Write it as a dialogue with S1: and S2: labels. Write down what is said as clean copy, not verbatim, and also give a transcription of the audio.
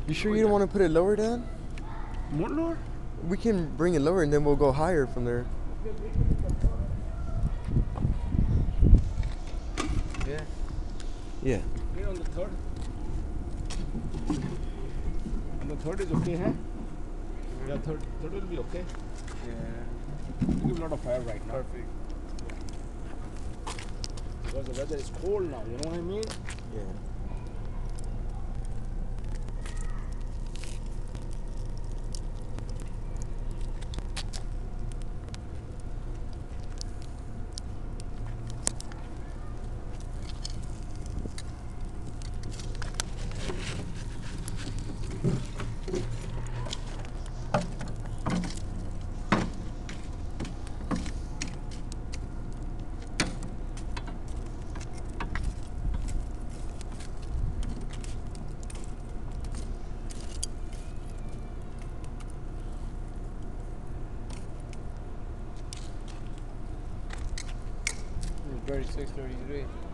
S1: You sure you don't want to put it lower down?
S2: More lower?
S1: We can bring it lower and then we'll go higher from there.
S2: Yeah.
S1: Yeah.
S2: Okay, on the third. On the third is okay, huh? Yeah, third will be okay.
S3: Yeah.
S2: You give a lot of fire right now.
S3: Perfect.
S2: Because the weather is cold now, you know what I mean?
S1: Yeah.
S3: It's 36, 33.